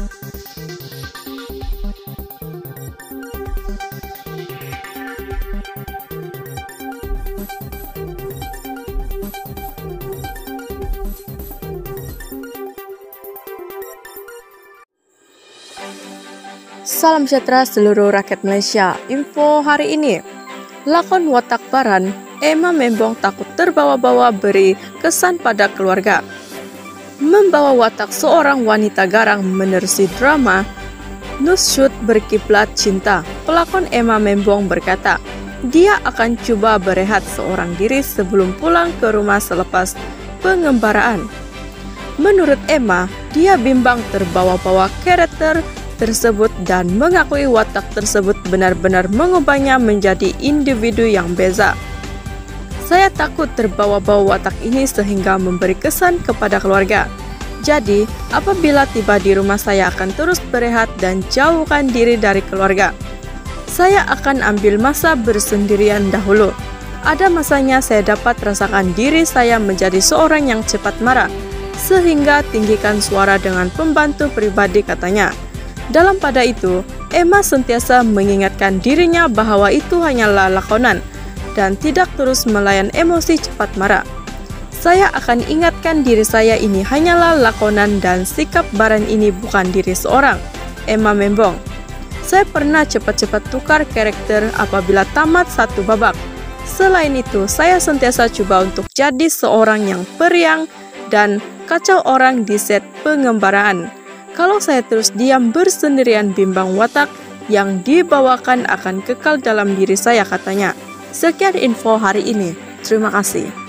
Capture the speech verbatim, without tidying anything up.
Salam sejahtera seluruh rakyat Malaysia. Info hari ini, lakon Watak Baran, Emma Membong takut terbawa-bawa beri kesan pada keluarga. Membawa watak seorang wanita garang menerusi drama Nusyut Berkiblat Cinta, pelakon Emma Membong berkata, dia akan coba berehat seorang diri sebelum pulang ke rumah selepas pengembaraan. Menurut Emma, dia bimbang terbawa-bawa karakter tersebut dan mengakui watak tersebut benar-benar mengubahnya menjadi individu yang beza. Saya takut terbawa-bawa watak ini sehingga memberi kesan kepada keluarga. Jadi, apabila tiba di rumah saya akan terus berehat dan jauhkan diri dari keluarga. Saya akan ambil masa bersendirian dahulu. Ada masanya saya dapat rasakan diri saya menjadi seorang yang cepat marah, sehingga tinggikan suara dengan pembantu pribadi, katanya. Dalam pada itu, Emma sentiasa mengingatkan dirinya bahwa itu hanyalah lakonan dan tidak terus melayan emosi cepat marah. Saya akan ingatkan diri saya ini hanyalah lakonan dan sikap Baran ini bukan diri seorang, Emma Membong. Saya pernah cepat-cepat tukar karakter apabila tamat satu babak. Selain itu, saya sentiasa coba untuk jadi seorang yang periang dan kacau orang di set pengembaraan. Kalau saya terus diam bersendirian, bimbang watak yang dibawakan akan kekal dalam diri saya, katanya. Sekian info hari ini. Terima kasih.